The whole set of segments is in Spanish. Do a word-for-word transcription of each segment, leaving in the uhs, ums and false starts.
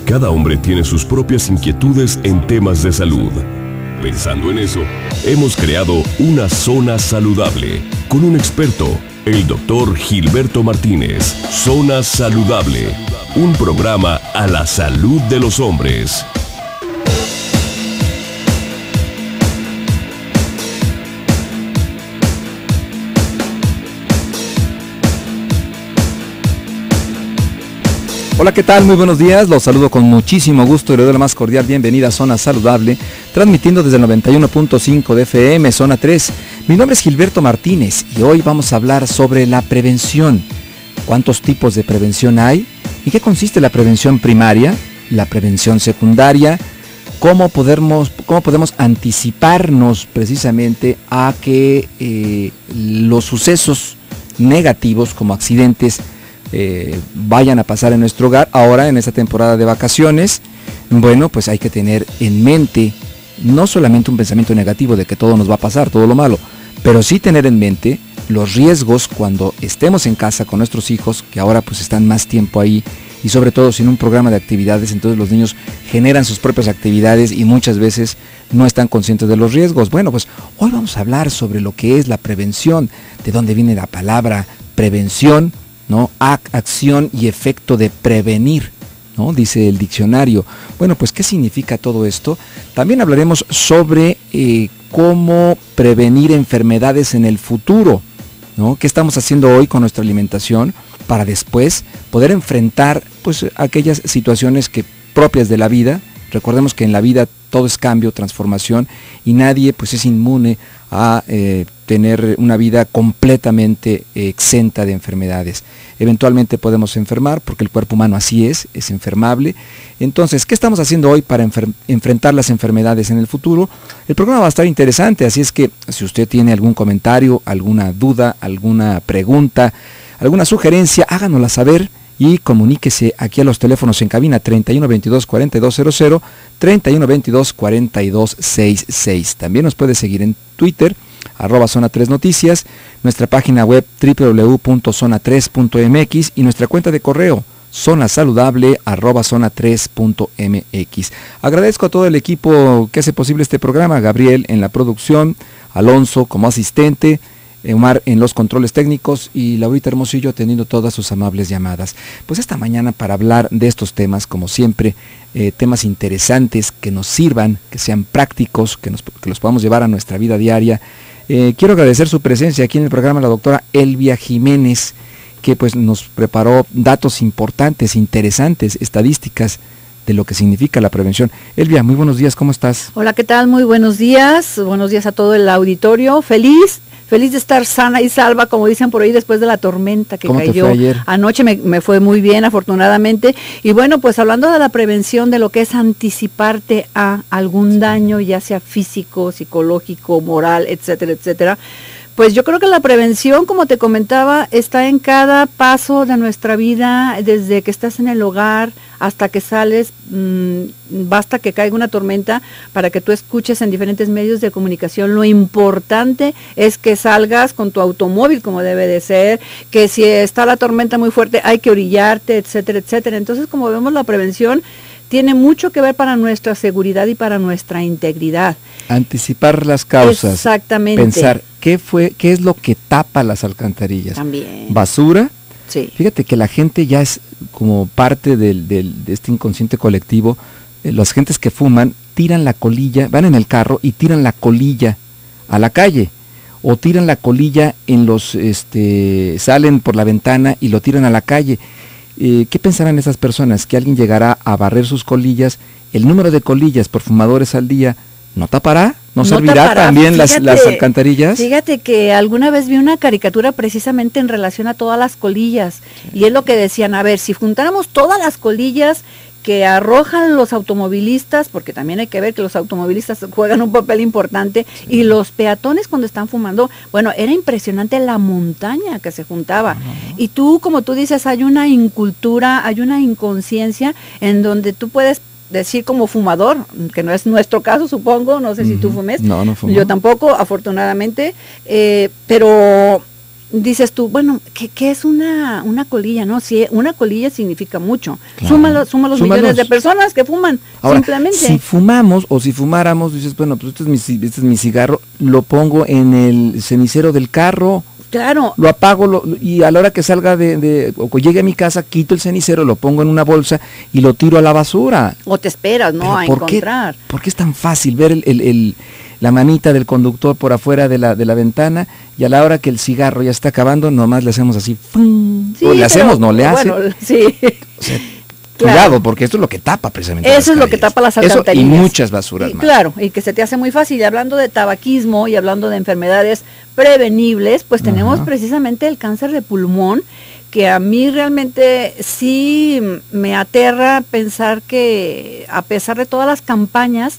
cada hombre tiene sus propias inquietudes en temas de salud. Pensando en eso, hemos creado una zona saludable con un experto, el doctor Gilberto Martínez. Zona Saludable, un programa a la salud de los hombres. Hola, ¿qué tal? Muy buenos días, los saludo con muchísimo gusto y le doy la más cordial bienvenida a Zona Saludable, transmitiendo desde el noventa y uno punto cinco de F M, Zona tres. Mi nombre es Gilberto Martínez y hoy vamos a hablar sobre la prevención. ¿Cuántos tipos de prevención hay? ¿En qué consiste la prevención primaria? ¿La prevención secundaria? ¿Cómo podemos, cómo podemos anticiparnos precisamente a que eh, los sucesos negativos como accidentes Eh, vayan a pasar en nuestro hogar ahora en esta temporada de vacaciones? Bueno, pues hay que tener en mente no solamente un pensamiento negativo de que todo nos va a pasar, todo lo malo, pero sí tener en mente los riesgos cuando estemos en casa con nuestros hijos, que ahora pues están más tiempo ahí, y sobre todo sin un programa de actividades. Entonces los niños generan sus propias actividades y muchas veces no están conscientes de los riesgos. Bueno, pues hoy vamos a hablar sobre lo que es la prevención, de dónde viene la palabra prevención, ¿no? Acción y efecto de prevenir, ¿no? Dice el diccionario. Bueno, pues ¿qué significa todo esto? También hablaremos sobre eh, cómo prevenir enfermedades en el futuro, ¿no? ¿Qué estamos haciendo hoy con nuestra alimentación para después poder enfrentar pues aquellas situaciones que propias de la vida? Recordemos que en la vida todo es cambio, transformación, y nadie pues es inmune a eh, tener una vida completamente eh, exenta de enfermedades. Eventualmente podemos enfermar porque el cuerpo humano así es, es enfermable. Entonces, ¿qué estamos haciendo hoy para enfrentar las enfermedades en el futuro? El programa va a estar interesante, así es que si usted tiene algún comentario, alguna duda, alguna pregunta, alguna sugerencia, háganosla saber y comuníquese aquí a los teléfonos en cabina treinta y uno veintidós cuarenta y dos cero cero, treinta y uno veintidós cuarenta y dos sesenta y seis. También nos puede seguir en Twitter, arroba Zona tres Noticias, nuestra página web doble u doble u doble u punto zona tres punto m x y nuestra cuenta de correo zonasaludable arroba zona tres punto m x. Agradezco a todo el equipo que hace posible este programa, Gabriel en la producción, Alonso como asistente, Omar en los controles técnicos y Laurita Hermosillo atendiendo todas sus amables llamadas. Pues esta mañana para hablar de estos temas, como siempre, eh, temas interesantes que nos sirvan, que sean prácticos, que, nos, que los podamos llevar a nuestra vida diaria. Eh, quiero agradecer su presencia aquí en el programa, la doctora Elvia Jiménez, que pues nos preparó datos importantes, interesantes, estadísticas de lo que significa la prevención. Elvia, muy buenos días, ¿cómo estás? Hola, ¿qué tal? Muy buenos días, buenos días a todo el auditorio, feliz. Feliz de estar sana y salva, como dicen por ahí, después de la tormenta que ¿Cómo cayó te fue ayer? Anoche. Me, me fue muy bien, afortunadamente. Y bueno, pues hablando de la prevención, de lo que es anticiparte a algún daño, ya sea físico, psicológico, moral, etcétera, etcétera. Pues yo creo que la prevención, como te comentaba, está en cada paso de nuestra vida, desde que estás en el hogar hasta que sales. Mmm, basta que caiga una tormenta para que tú escuches en diferentes medios de comunicación. Lo importante es que salgas con tu automóvil como debe de ser, que si está la tormenta muy fuerte hay que orillarte, etcétera, etcétera. Entonces, como vemos, la prevención tiene mucho que ver para nuestra seguridad y para nuestra integridad. Anticipar las causas. Exactamente. Pensar qué fue, qué es lo que tapa las alcantarillas. También. Basura. Sí. Fíjate que la gente ya es como parte del, del, de este inconsciente colectivo. Eh, las gentes que fuman tiran la colilla, van en el carro y tiran la colilla a la calle. O tiran la colilla en los, este, salen por la ventana y lo tiran a la calle. Eh, ¿Qué pensarán esas personas? Que alguien llegará a barrer sus colillas, el número de colillas por fumadores al día no tapará, no, no servirá tapará. También fíjate, las, las alcantarillas. Fíjate que alguna vez vi una caricatura precisamente en relación a todas las colillas, sí. Y es lo que decían, a ver, si juntáramos todas las colillas que arrojan los automovilistas, porque también hay que ver que los automovilistas juegan un papel importante, sí. Y los peatones cuando están fumando, bueno, era impresionante la montaña que se juntaba. Uh-huh. Y tú, como tú dices, hay una incultura, hay una inconsciencia en donde tú puedes decir como fumador, que no es nuestro caso, supongo, no sé uh-huh. si tú fumes. No, no fumo. Yo tampoco, afortunadamente, eh, pero dices tú, bueno, ¿qué, qué es una, una colilla? No, sí, una colilla significa mucho. Claro. Súmalo, suma los Súmalos. millones de personas que fuman, Ahora, simplemente. si fumamos o si fumáramos, dices, bueno, pues este es mi, ci- este es mi cigarro, lo pongo en el cenicero del carro, Claro, lo apago lo- y a la hora que salga de, de o que llegue a mi casa, quito el cenicero, lo pongo en una bolsa y lo tiro a la basura. o te esperas, ¿no? Pero A ¿por qué, encontrar. ¿por qué es tan fácil ver el, el- el- la manita del conductor por afuera de la, de la ventana y a la hora que el cigarro ya está acabando, nomás le hacemos así, ¡fum! Sí, o le pero, hacemos, no le hace. bueno, sí. O sea, Claro. cuidado, porque esto es lo que tapa precisamente Eso las es lo que calles. tapa las Eso alcantarillas. y muchas basuras Y, más. claro, y que se te hace muy fácil. Y hablando de tabaquismo y hablando de enfermedades prevenibles, pues tenemos Ajá. precisamente el cáncer de pulmón, que a mí realmente sí me aterra pensar que a pesar de todas las campañas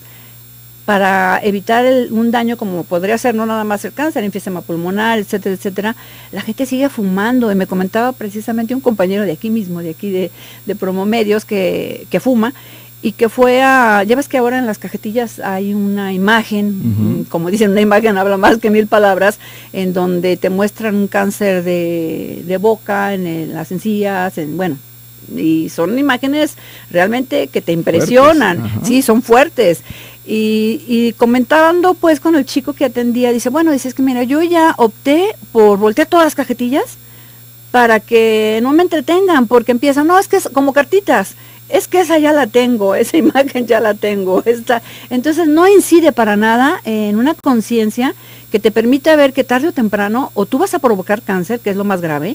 para evitar el- un daño como podría ser no nada más el cáncer, enfisema pulmonar, etcétera, etcétera, la gente sigue fumando. Y me comentaba precisamente un compañero de aquí mismo, de aquí de, de Promomedios, que, que fuma y que fue a, ya ves que ahora en las cajetillas hay una imagen, Ujú. mm, como dicen, una imagen habla más que mil palabras, en donde te muestran un cáncer de, de boca, en el- las encías, en, bueno, y son imágenes realmente que te impresionan, Fuertes, ajá. sí, son fuertes. Y, y comentando pues con el chico que atendía, dice, bueno, dice, es que mira, yo ya opté por voltear todas las cajetillas para que no me entretengan, porque empiezan, no, es que es como cartitas, es que esa ya la tengo, esa imagen ya la tengo, esta. Entonces no incide para nada en una conciencia que te permita ver que tarde o temprano, o tú vas a provocar cáncer, que es lo más grave,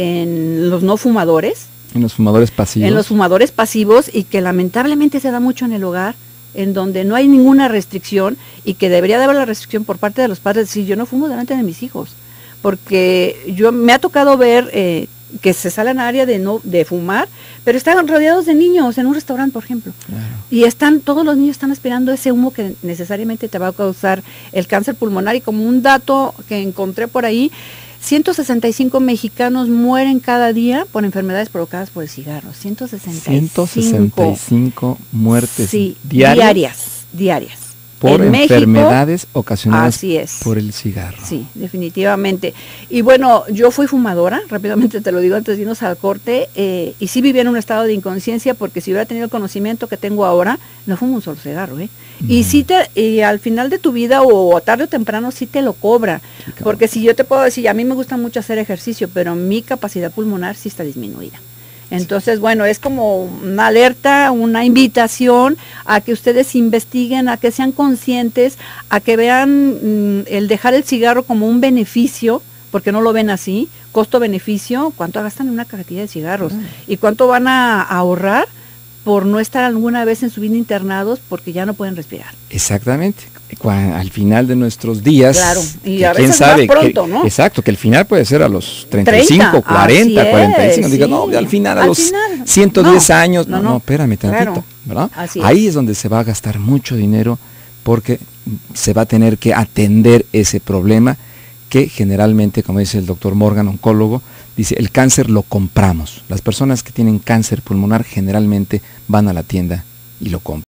en los no fumadores, En los fumadores pasivos. en los fumadores pasivos, y que lamentablemente se da mucho en el hogar, en donde no hay ninguna restricción, y que debería de haber la restricción por parte de los padres, decir, yo no fumo delante de mis hijos, porque yo me ha tocado ver eh, que se salen a área de no de fumar, pero están rodeados de niños en un restaurante, por ejemplo, Claro. y están todos los niños están aspirando ese humo que necesariamente te va a causar el cáncer pulmonar. Y como un dato que encontré por ahí, ciento sesenta y cinco mexicanos mueren cada día por enfermedades provocadas por el cigarro. ciento sesenta y cinco. ciento sesenta y cinco muertes Sí, diarias, diarias, diarias. por En México, enfermedades ocasionadas así es. por el cigarro. Sí, definitivamente. Y bueno, yo fui fumadora, rápidamente te lo digo antes de irnos al corte, eh, y sí vivía en un estado de inconsciencia, porque si hubiera tenido el conocimiento que tengo ahora, no fumo un solo cigarro, ¿eh? Y sí te, y al final de tu vida, o tarde o temprano, sí te lo cobra. Sí, claro. Porque si yo te puedo decir, a mí me gusta mucho hacer ejercicio, pero mi capacidad pulmonar sí está disminuida. Entonces, bueno, es como una alerta, una invitación a que ustedes investiguen, a que sean conscientes, a que vean mm, el dejar el cigarro como un beneficio, porque no lo ven así, costo-beneficio, cuánto gastan en una cajetilla de cigarros y cuánto van a ahorrar por no estar alguna vez en su vida internados porque ya no pueden respirar. Exactamente. Cua- Al final de nuestros días. Claro, y que a quién veces más sabe pronto, que- ¿no? Exacto, que el final puede ser a los treinta y cinco, treinta, cuarenta, así cuarenta y cinco. es, Diga, sí. no, al final a Al los final, ciento diez no, años. No, no, no, no. espérame tantito, Claro, ¿verdad? así es. Ahí es donde se va a gastar mucho dinero porque se va a tener que atender ese problema que generalmente, como dice el doctor Morgan, oncólogo, dice, el cáncer lo compramos. Las personas que tienen cáncer pulmonar generalmente van a la tienda y lo compran.